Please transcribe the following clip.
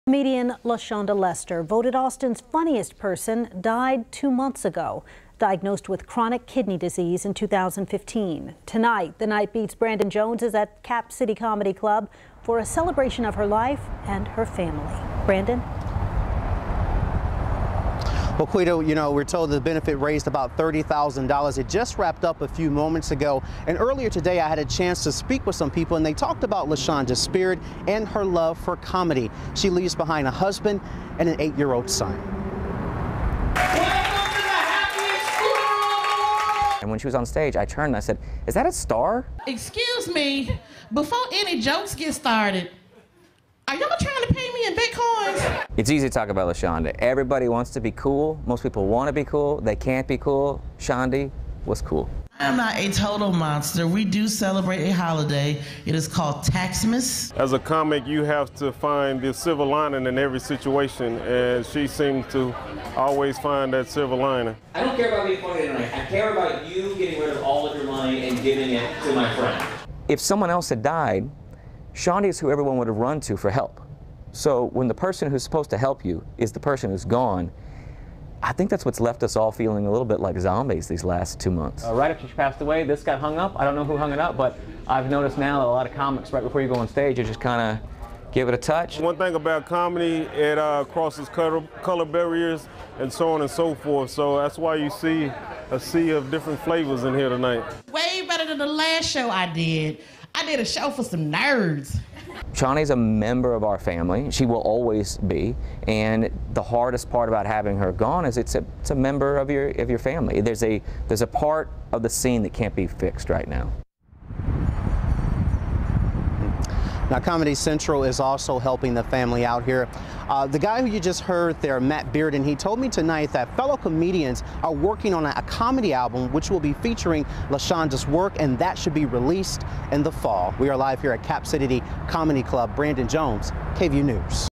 Comedian Lashonda Lester, voted Austin's funniest person, died 2 months ago, diagnosed with chronic kidney disease in 2015. Tonight, the Night Beats Brandon Jones is at Cap City Comedy Club for a celebration of her life and her family. Brandon? Well, Quito, we're told the benefit raised about $30,000. It just wrapped up a few moments ago. And earlier today, I had a chance to speak with some people, and they talked about Lashonda's spirit and her love for comedy. She leaves behind a husband and an 8-year-old son. And when she was on stage, I turned and I said, "Is that a star?" Excuse me, before any jokes get started, are y'all trying to pay me in Bitcoins? It's easy to talk about Lashonda. Everybody wants to be cool. Most people want to be cool. They can't be cool. Shondi was cool. I am not a total monster. We do celebrate a holiday. It is called Taxmas. As a comic, you have to find the silver lining in every situation, and she seemed to always find that silver lining. I don't care about being funny tonight. I care about you getting rid of all of your money and giving it to my friend. If someone else had died, Shondi is who everyone would have run to for help. So when the person who's supposed to help you is the person who's gone, I think that's what's left us all feeling a little bit like zombies these last 2 months. Right after she passed away, this got hung up. I don't know who hung it up, but I've noticed now that a lot of comics, right before you go on stage, you just kind of give it a touch. One thing about comedy, it crosses color barriers and so on and so forth. So that's why you see a sea of different flavors in here tonight. Way better than the last show I did. I did a show for some nerds. Shawnee's a member of our family. She will always be. And the hardest part about having her gone is it's a member of your family. There's a part of the scene that can't be fixed right now. Now, Comedy Central is also helping the family out here. The guy who you just heard there, Matt Bearden, he told me tonight that fellow comedians are working on a comedy album which will be featuring Lashonda's work, and that should be released in the fall. We are live here at Cap City Comedy Club. Brandon Jones, KVUE News.